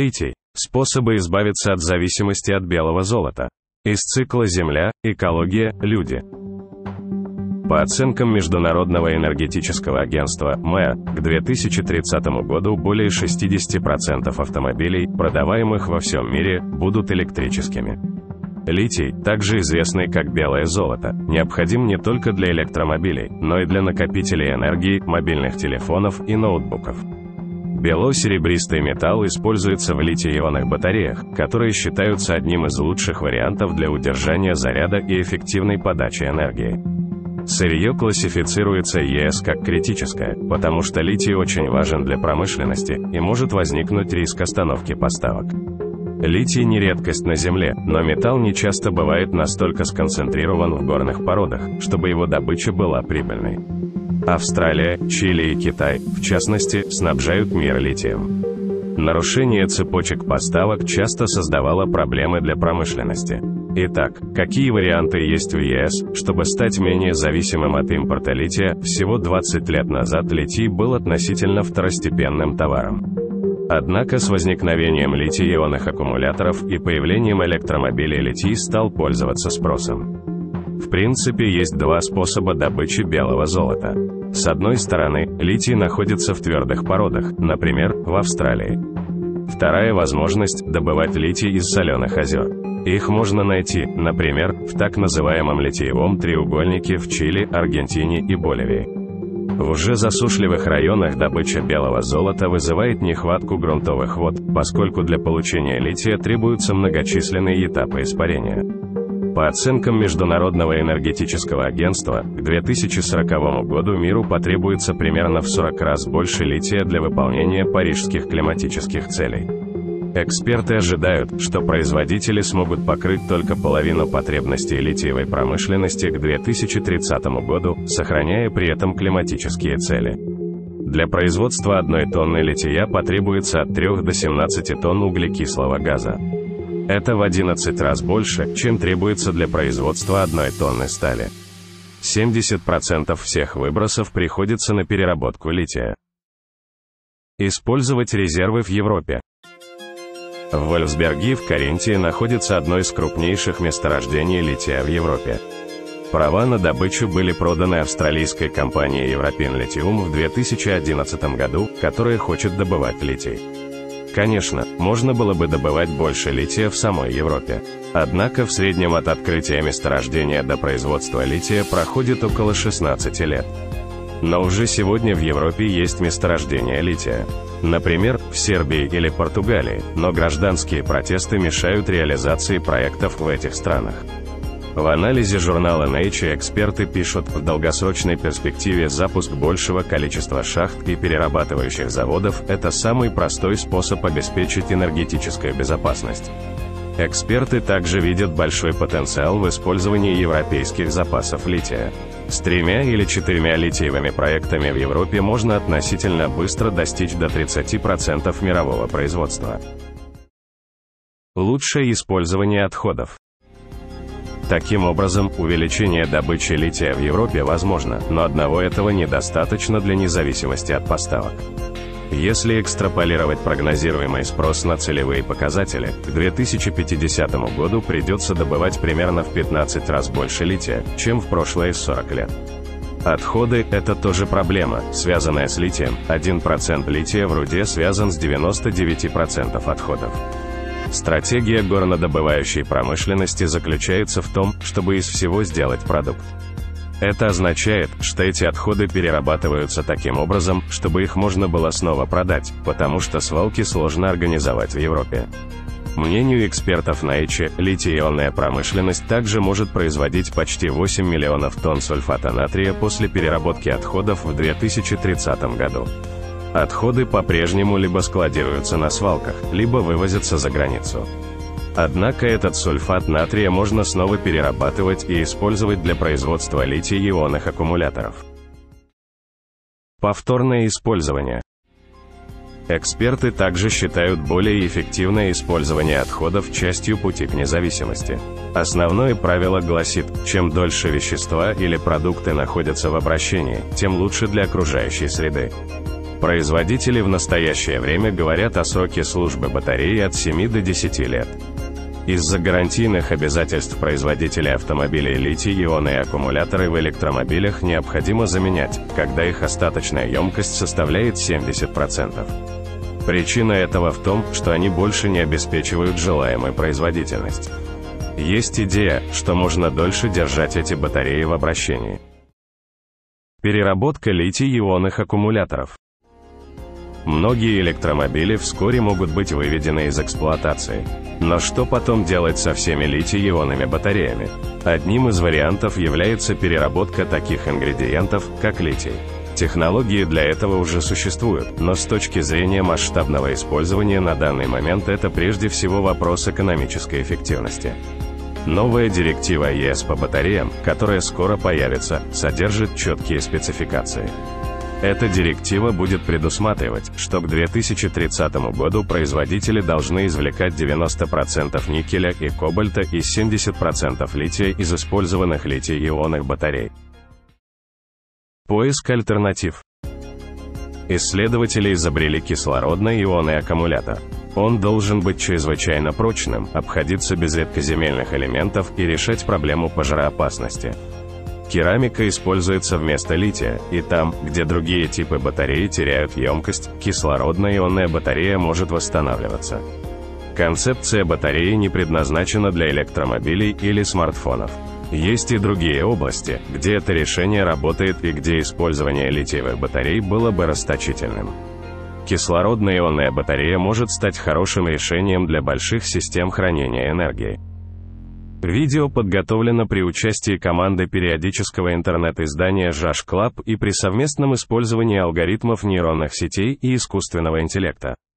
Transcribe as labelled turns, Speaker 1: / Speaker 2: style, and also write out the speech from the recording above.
Speaker 1: Литий. Способы избавиться от зависимости от белого золота. Из цикла Земля, экология, люди. По оценкам Международного энергетического агентства МЭА, к 2030 году более 60% автомобилей, продаваемых во всем мире, будут электрическими. Литий, также известный как белое золото, необходим не только для электромобилей, но и для накопителей энергии, мобильных телефонов и ноутбуков. Бело-серебристый металл используется в литий-ионных батареях, которые считаются одним из лучших вариантов для удержания заряда и эффективной подачи энергии. Сырье классифицируется ЕС как критическое, потому что литий очень важен для промышленности и может возникнуть риск остановки поставок. Литий не редкость на Земле, но металл не часто бывает настолько сконцентрирован в горных породах, чтобы его добыча была прибыльной. Австралия, Чили и Китай, в частности, снабжают мир литием. Нарушение цепочек поставок часто создавало проблемы для промышленности. Итак, какие варианты есть в ЕС, чтобы стать менее зависимым от импорта лития? Всего 20 лет назад литий был относительно второстепенным товаром. Однако с возникновением литий-ионных аккумуляторов и появлением электромобилей литий стал пользоваться спросом. В принципе, есть два способа добычи белого золота. С одной стороны, литий находится в твердых породах, например, в Австралии. Вторая возможность – добывать литий из соленых озер. Их можно найти, например, в так называемом литиевом треугольнике в Чили, Аргентине и Боливии. В уже засушливых районах добыча белого золота вызывает нехватку грунтовых вод, поскольку для получения лития требуются многочисленные этапы испарения. По оценкам Международного энергетического агентства, к 2040 году миру потребуется примерно в 40 раз больше лития для выполнения парижских климатических целей. Эксперты ожидают, что производители смогут покрыть только половину потребностей литиевой промышленности к 2030 году, сохраняя при этом климатические цели. Для производства 1 тонны лития потребуется от 3 до 17 тонн углекислого газа. Это в 11 раз больше, чем требуется для производства 1 тонны стали. 70% всех выбросов приходится на переработку лития. Использовать резервы в Европе. В Вольфсберге в Каринтии находится одно из крупнейших месторождений лития в Европе. Права на добычу были проданы австралийской компанией European Lithium в 2011 году, которая хочет добывать литий. Конечно, можно было бы добывать больше лития в самой Европе. Однако в среднем от открытия месторождения до производства лития проходит около 16 лет. Но уже сегодня в Европе есть месторождения лития. Например, в Сербии или Португалии, но гражданские протесты мешают реализации проектов в этих странах. В анализе журнала Nature эксперты пишут, в долгосрочной перспективе запуск большего количества шахт и перерабатывающих заводов – это самый простой способ обеспечить энергетическую безопасность. Эксперты также видят большой потенциал в использовании европейских запасов лития. С 3 или 4 литиевыми проектами в Европе можно относительно быстро достичь до 30% мирового производства. Лучшее использование отходов. Таким образом, увеличение добычи лития в Европе возможно, но одного этого недостаточно для независимости от поставок. Если экстраполировать прогнозируемый спрос на целевые показатели, к 2050 году придется добывать примерно в 15 раз больше лития, чем в прошлые 40 лет. Отходы – это тоже проблема, связанная с литием. 1% лития в руде связан с 99% отходов. Стратегия горнодобывающей промышленности заключается в том, чтобы из всего сделать продукт. Это означает, что эти отходы перерабатываются таким образом, чтобы их можно было снова продать, потому что свалки сложно организовать в Европе. Мнению экспертов Nature, литий-ионная промышленность также может производить почти 8 миллионов тонн сульфата натрия после переработки отходов в 2030 году. Отходы по-прежнему либо складируются на свалках, либо вывозятся за границу. Однако этот сульфат натрия можно снова перерабатывать и использовать для производства литий-ионных аккумуляторов. Повторное использование. Эксперты также считают более эффективное использование отходов частью пути к независимости. Основное правило гласит, чем дольше вещества или продукты находятся в обращении, тем лучше для окружающей среды. Производители в настоящее время говорят о сроке службы батареи от 7 до 10 лет. Из-за гарантийных обязательств производителей автомобилей литий-ионные аккумуляторы в электромобилях необходимо заменять, когда их остаточная емкость составляет 70%. Причина этого в том, что они больше не обеспечивают желаемую производительность. Есть идея, что можно дольше держать эти батареи в обращении. Переработка литий-ионных аккумуляторов. Многие электромобили вскоре могут быть выведены из эксплуатации. Но что потом делать со всеми литий-ионными батареями? Одним из вариантов является переработка таких ингредиентов, как литий. Технологии для этого уже существуют, но с точки зрения масштабного использования на данный момент это прежде всего вопрос экономической эффективности. Новая директива ЕС по батареям, которая скоро появится, содержит четкие спецификации. Эта директива будет предусматривать, что к 2030 году производители должны извлекать 90% никеля и кобальта и 70% лития из использованных литий-ионных батарей. Поиск альтернатив. Исследователи изобрели кислородно-ионный аккумулятор. Он должен быть чрезвычайно прочным, обходиться без редкоземельных элементов и решать проблему пожароопасности. Керамика используется вместо лития, и там, где другие типы батареи теряют емкость, кислородно-ионная батарея может восстанавливаться. Концепция батареи не предназначена для электромобилей или смартфонов. Есть и другие области, где это решение работает и где использование литиевых батарей было бы расточительным. Кислородно-ионная батарея может стать хорошим решением для больших систем хранения энергии. Видео подготовлено при участии команды периодического интернет-издания Josh Club и при совместном использовании алгоритмов нейронных сетей и искусственного интеллекта.